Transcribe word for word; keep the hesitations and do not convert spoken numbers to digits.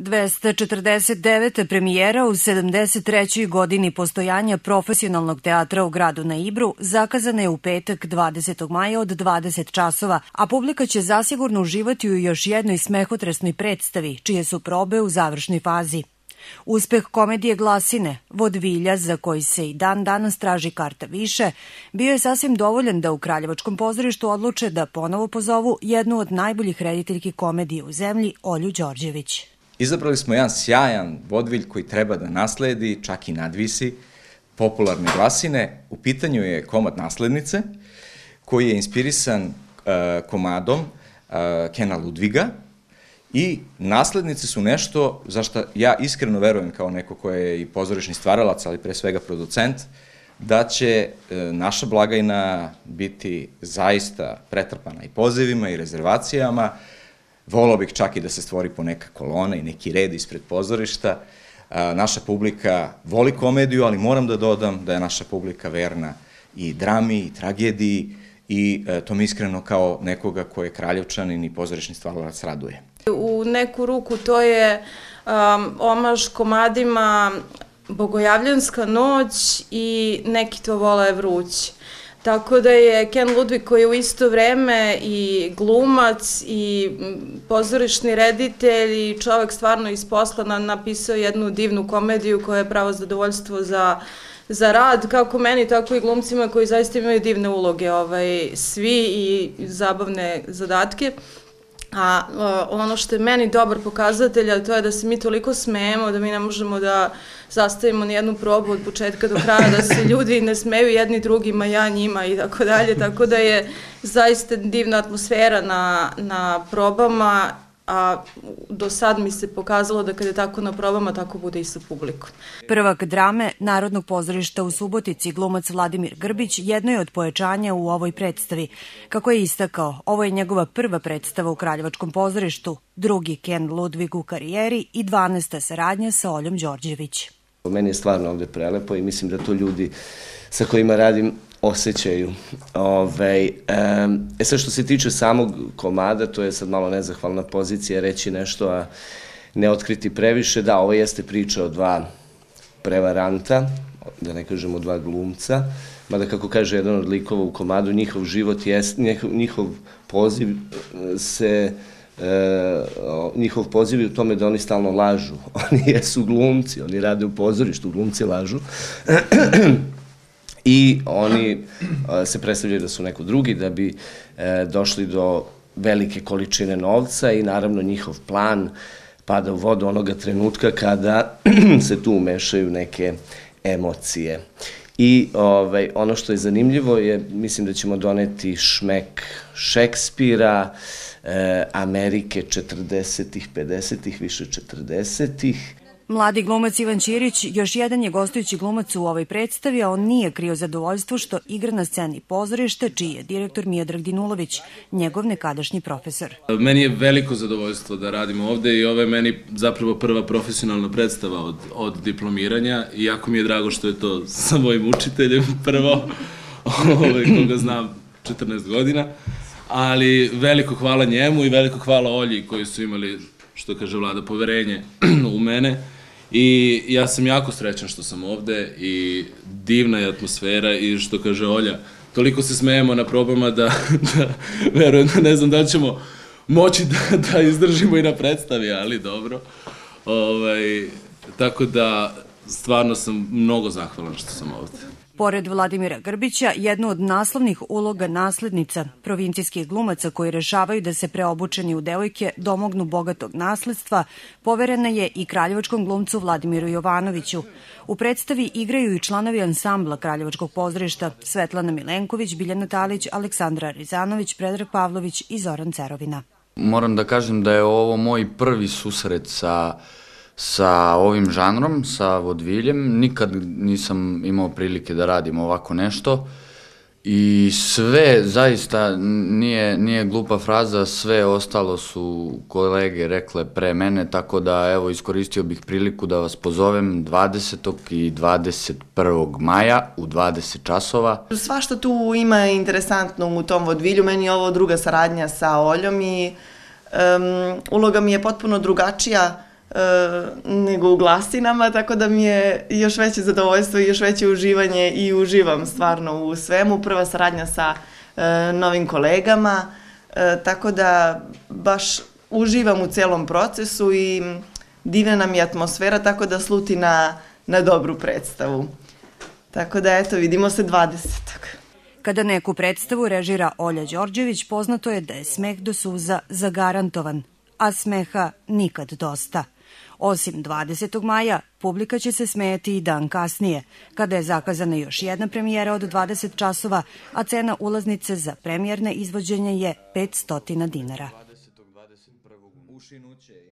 dvesta četrdeset deveta premijera u sedamdeset trećoj godini postojanja profesionalnog teatra u gradu na Ibru zakazana je u petak dvadesetog maja od dvadeset časova, a publika će zasigurno uživati u još jednoj smehotresnoj predstavi, čije su probe u završnoj fazi. Uspeh komedije Glasine, vodvilja za koji se i dan danas traži karta više, bio je sasvim dovoljan da u Kraljevačkom pozorištu odluče da ponovo pozovu jednu od najboljih rediteljki komedije u zemlji, Olju Đorđević. Izabrali smo jedan sjajan vodvilj koji treba da nasledi, čak i nadvisi, popularne Glasine. U pitanju je komad Naslednice, koji je inspirisan uh, komadom uh, Kena Ludviga. I Naslednice su nešto za što ja iskreno verujem kao neko ko je i pozorišni stvaralac, ali pre svega producent, da će e, naša blagajna biti zaista pretrpana i pozivima i rezervacijama. Volao bih čak i da se stvori po neka kolona i neki red ispred pozorišta. E, naša publika voli komediju, ali moram da dodam da je naša publika verna i drami i tragediji i e, to mi iskreno kao nekoga ko je Kraljevčanin i pozorišni stvaralac raduje. U neku ruku to je um, omaž komadima Bogojavljanska noć i Neki to vole vruć. Tako da je Ken Ludvig, koji je u isto vreme i glumac i pozorišni reditelj i čovek stvarno iz posla, napisao jednu divnu komediju koja je pravo zadovoljstvo za za rad, kako meni, tako i glumcima koji zaista imaju divne uloge, ovaj, svi i zabavne zadatke. A ono što je meni dobar pokazatelj, a to je da se mi toliko smejemo da mi ne možemo da zastavimo ni jednu probu od početka do kraja, da se ljudi ne smeju jedni drugima, ja njima i tako dalje, tako da je zaista divna atmosfera na, na probama, a do sad mi se pokazalo da kada je tako na probama, tako bude i sa publikom. Prvak drame Narodnog pozorišta u Subotici, glumac Vladimir Grbić, jedno je od pojačanja u ovoj predstavi. Kako je istakao, ovo je njegova prva predstava u Kraljevačkom pozorištu, drugi Ken Ludvig u karijeri i dvanaesta saradnja sa Oljom Đorđević. Meni je stvarno ovde prelepo i mislim da to ljudi sa kojima radim osjećaju. Ove, e sad što se tiče samog komada, to je sad malo nezahvalna pozicija reći nešto, a ne otkriti previše. Da, ovo jeste priča o dva prevaranta, da ne kažemo dva glumca, mada kako kaže jedan od likova u komadu, njihov život jest, njihov, njihov poziv se E, njihov poziv je u tome da oni stalno lažu. Oni jesu glumci, oni rade u pozorištu, glumci lažu. I oni a, se predstavljaju da su neko drugi, da bi e, došli do velike količine novca i naravno njihov plan pada u vodu onoga trenutka kada se tu umešaju neke emocije. I ovaj, ono što je zanimljivo je, mislim da ćemo doneti šmek Šekspira, e, Amerike četrdesetih, pedesetih, više četrdesetih. Mladi glumac Ivan Ćirić još jedan je gostujući glumac u ovoj predstavi, a on nije krio zadovoljstvo što igra na sceni pozorište, čiji je direktor Miodrag Dinulović, njegov nekadašnji profesor. Meni je veliko zadovoljstvo da radim ovde i ovo je meni zapravo prva profesionalna predstava od, od diplomiranja i jako mi je drago što je to sa mojim učiteljem prvo, ovaj, koga znam četrnaest godina, ali veliko hvala njemu i veliko hvala Olji koji su imali, što kaže Vlada, poverenje u mene i ja sam jako srećan što sam ovde i divna je atmosfera i što kaže Olja, toliko se smejemo na probama da, da verujem da ne znam da ćemo moći da, da izdržimo i na predstavi, ali dobro. Ovaj, tako da stvarno sam mnogo zahvalan što sam ovde. Pored Vladimira Grbića, jednu od naslovnih uloga naslednica provincijskih glumaca koji rešavaju da se preobučeni u devojke domognu bogatog nasledstva, poverena je i kraljevačkom glumcu Vladimiru Jovanoviću. U predstavi igraju i članovi ansambla Kraljevačkog pozorišta Svetlana Milenković, Biljana Talić, Aleksandra Rizanović, Predrag Pavlović i Zoran Cerovina. Moram da kažem da je ovo moj prvi susret sa sa ovim žanrom, sa vodviljem. Nikad nisam imao prilike da radim ovako nešto i sve, zaista, nije, nije glupa fraza, sve ostalo su kolege rekle pre mene, tako da evo iskoristio bih priliku da vas pozovem dvadesetog i dvadeset prvog maja u dvadeset časova. Svašta tu ima interesantno u tom vodvilju, meni je ovo druga saradnja sa Oljom i um, uloga mi je potpuno drugačija nego u glasinama, tako da mi je još veće zadovoljstvo i još veće uživanje i uživam stvarno u svemu. Prva saradnja sa e, novim kolegama, e, tako da baš uživam u celom procesu i divna nam je atmosfera, tako da sluti na, na dobru predstavu. Tako da eto, vidimo se dvadesetog Kada neku predstavu režira Olja Đorđević, poznato je da je smeh do suza zagarantovan, a smeha nikad dosta. Osim dvadesetog maja, publika će se smejati i dan kasnije, kada je zakazana još jedna premijera od dvadeset časova, a cena ulaznice za premijerne izvođenje je petsto dinara.